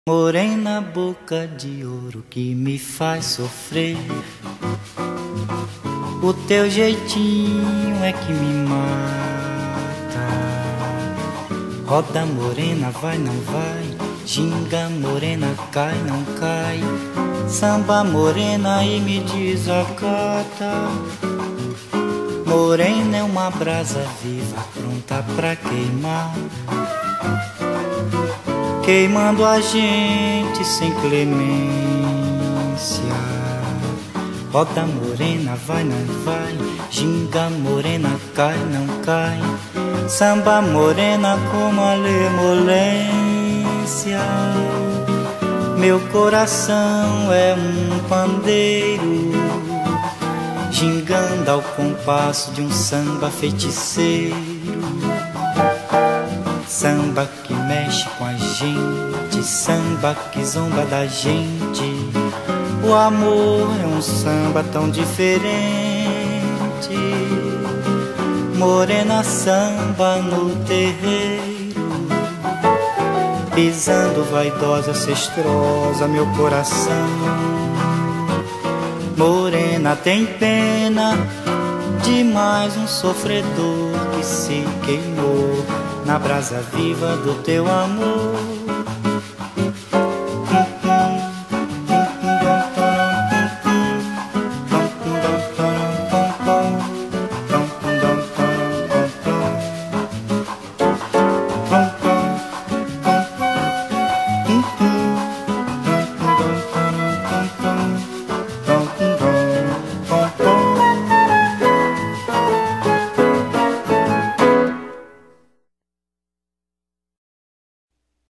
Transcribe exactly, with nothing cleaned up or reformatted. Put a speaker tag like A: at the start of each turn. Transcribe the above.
A: Morena, boca de ouro que me faz sofrer. O teu jeitinho é que me mata. Roda morena, vai, não vai. Ginga morena, cai, não cai. Samba morena e me desacata. Morena é uma brasa viva, pronta pra queimar, queimando a gente sem clemência. Roda morena, vai, não vai. Ginga morena, cai, não cai. Samba morena como a lemolência. Meu coração é um pandeiro, gingando ao compasso de um samba feiticeiro. Samba que mexe com a gente, samba que zomba da gente. O amor é um samba tão diferente. Morena samba no terreiro, pisando vaidosa, cestrosa, meu coração. Morena tem pena de mais um sofredor que se queimou na brasa viva do teu amor.